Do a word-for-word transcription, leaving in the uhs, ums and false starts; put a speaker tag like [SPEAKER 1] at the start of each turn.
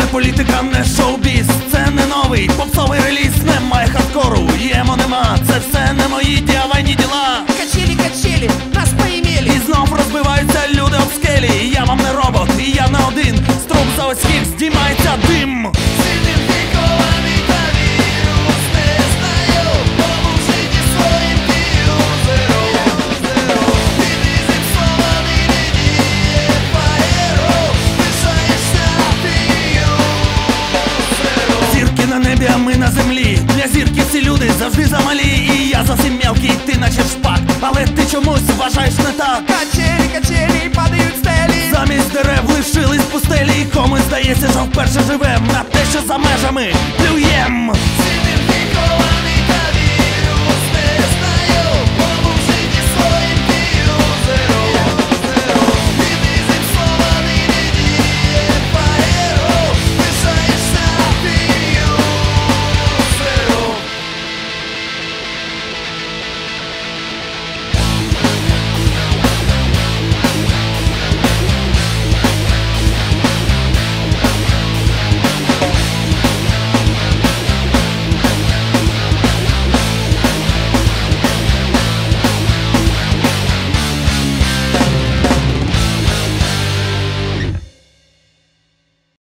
[SPEAKER 1] політика, не шоу-біз. Це не новий попсовий реліз, немає хардкору, ємо нема. Це все не мої діавайні діла.
[SPEAKER 2] Качели, качели, нас поимели.
[SPEAKER 1] І знов розбиваються люди об скелі. І я вам не робот, і я не один. З труб заводських здіймається дим. На небі, а ми на землі. Для зірки всі люди завжди замалі. І я зовсім мелкий, ти наче шпак. Але ти чомусь вважаєш не так.
[SPEAKER 2] Качелі, качелі, падають стелі.
[SPEAKER 1] Замість дерев лишились пустелі. І комусь здається, що вперше живем на те, що за межами плюєм.